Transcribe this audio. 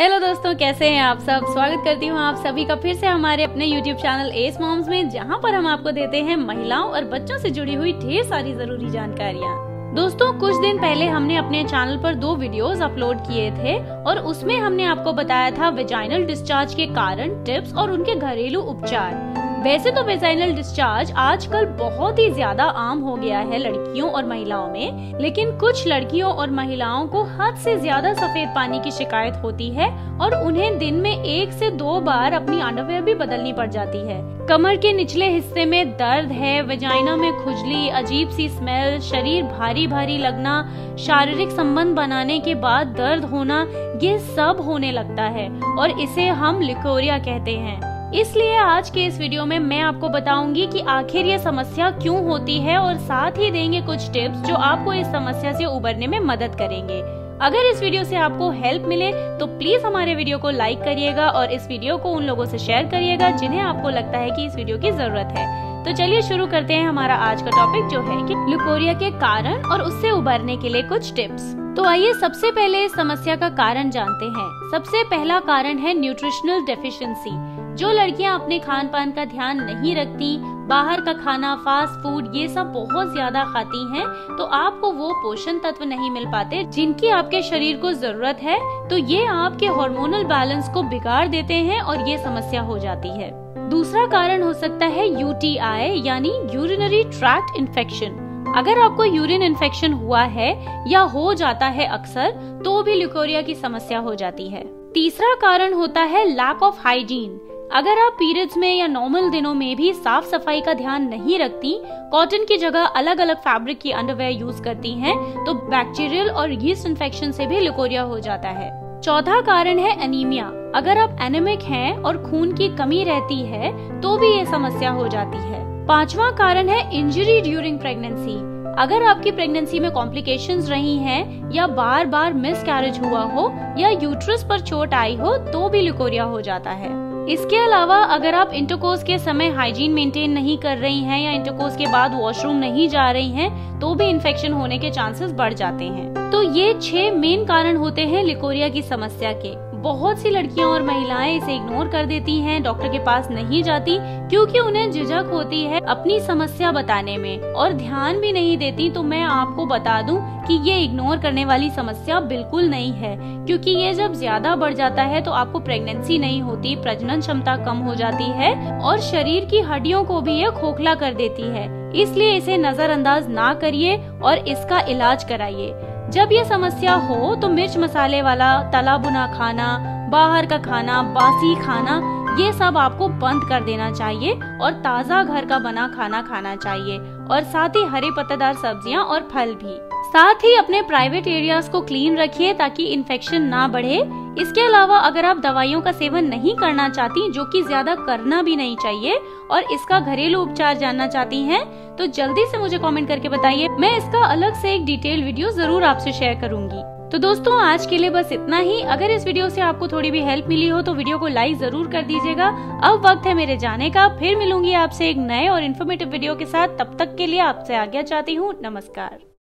Hello दोस्तों, कैसे हैं आप सब। स्वागत करती हूँ आप सभी का फिर से हमारे अपने YouTube चैनल एस मॉम्स में, जहाँ पर हम आपको देते हैं महिलाओं और बच्चों से जुड़ी हुई ढेर सारी जरूरी जानकारियाँ। दोस्तों, कुछ दिन पहले हमने अपने चैनल पर 2 वीडियोस अपलोड किए थे और उसमें हमने आपको बताया था वेजाइनल डिस्चार्ज के कारण, टिप्स और उनके घरेलू उपचार। वैसे तो वेजाइनल डिस्चार्ज आजकल बहुत ही ज्यादा आम हो गया है लड़कियों और महिलाओं में, लेकिन कुछ लड़कियों और महिलाओं को हद से ज्यादा सफेद पानी की शिकायत होती है और उन्हें दिन में 1 से 2 बार अपनी अंडरवेयर भी बदलनी पड़ जाती है। कमर के निचले हिस्से में दर्द है, वेजाइना में खुजली, अजीब सी स्मेल, शरीर भारी भारी लगना, शारीरिक संबंध बनाने के बाद दर्द होना, ये सब होने लगता है और इसे हम लिकोरिया कहते हैं। इसलिए आज के इस वीडियो में मैं आपको बताऊंगी कि आखिर ये समस्या क्यों होती है और साथ ही देंगे कुछ टिप्स जो आपको इस समस्या से उबरने में मदद करेंगे। अगर इस वीडियो से आपको हेल्प मिले तो प्लीज हमारे वीडियो को लाइक करिएगा और इस वीडियो को उन लोगों से शेयर करिएगा जिन्हें आपको लगता है कि इस वीडियो की जरूरत है। तो चलिए शुरू करते हैं हमारा आज का टॉपिक, जो है कि लिकोरिया के कारण और उससे उबरने के लिए कुछ टिप्स। तो आइए सबसे पहले इस समस्या का कारण जानते हैं। सबसे पहला कारण है न्यूट्रिशनल डेफिशिएंसी। जो लड़कियां अपने खान पान का ध्यान नहीं रखती, बाहर का खाना, फास्ट फूड ये सब बहुत ज्यादा खाती हैं, तो आपको वो पोषण तत्व नहीं मिल पाते जिनकी आपके शरीर को जरूरत है। तो ये आपके हार्मोनल बैलेंस को बिगाड़ देते हैं और ये समस्या हो जाती है। दूसरा कारण हो सकता है यूटीआई यानी यूरिनरी ट्रैक्ट इन्फेक्शन। अगर आपको यूरिन इन्फेक्शन हुआ है या हो जाता है अक्सर, तो भी लिकोरिया की समस्या हो जाती है। तीसरा कारण होता है लैक ऑफ हाइजीन। अगर आप पीरियड्स में या नॉर्मल दिनों में भी साफ सफाई का ध्यान नहीं रखती, कॉटन की जगह अलग अलग फैब्रिक की अंडरवेयर यूज करती हैं, तो बैक्टीरियल और यीस्ट इन्फेक्शन से भी लिकोरिया हो जाता है। चौथा कारण है एनीमिया। अगर आप एनेमिक हैं और खून की कमी रहती है तो भी ये समस्या हो जाती है। पांचवा कारण है इंजरी ड्यूरिंग प्रेगनेंसी। अगर आपकी प्रेगनेंसी में कॉम्प्लिकेशंस रही हैं या बार बार मिसकैरेज हुआ हो या यूट्रस पर चोट आई हो तो भी लिकोरिया हो जाता है। इसके अलावा अगर आप इंटरकोर्स के समय हाइजीन मेंटेन नहीं कर रही हैं या इंटरकोर्स के बाद वॉशरूम नहीं जा रही हैं, तो भी इन्फेक्शन होने के चांसेस बढ़ जाते हैं। तो ये 6 मेन कारण होते हैं लिकोरिया की समस्या के। बहुत सी लड़कियां और महिलाएं इसे इग्नोर कर देती हैं, डॉक्टर के पास नहीं जाती क्योंकि उन्हें झिझक होती है अपनी समस्या बताने में और ध्यान भी नहीं देती। तो मैं आपको बता दूं कि ये इग्नोर करने वाली समस्या बिल्कुल नहीं है, क्योंकि ये जब ज्यादा बढ़ जाता है तो आपको प्रेगनेंसी नहीं होती, प्रजनन क्षमता कम हो जाती है और शरीर की हड्डियों को भी ये खोखला कर देती है। इसलिए इसे नजरअंदाज ना करिए और इसका इलाज कराइए। जब ये समस्या हो तो मिर्च मसाले वाला तला भुना खाना, बाहर का खाना, बासी खाना, ये सब आपको बंद कर देना चाहिए और ताज़ा घर का बना खाना खाना चाहिए और साथ ही हरे पत्तेदार सब्जियां और फल भी। साथ ही अपने प्राइवेट एरियाज को क्लीन रखिए ताकि इन्फेक्शन ना बढ़े। इसके अलावा अगर आप दवाइयों का सेवन नहीं करना चाहती, जो कि ज्यादा करना भी नहीं चाहिए, और इसका घरेलू उपचार जानना चाहती हैं, तो जल्दी से मुझे कमेंट करके बताइए। मैं इसका अलग से एक डिटेल वीडियो जरूर आपसे शेयर करूंगी। तो दोस्तों, आज के लिए बस इतना ही। अगर इस वीडियो से आपको थोड़ी भी हेल्प मिली हो तो वीडियो को लाइक जरूर कर दीजिएगा। अब वक्त है मेरे जाने का। फिर मिलूंगी आपसे एक नए और इन्फॉर्मेटिव वीडियो के साथ। तब तक के लिए आपसे आज्ञा चाहती हूँ। नमस्कार।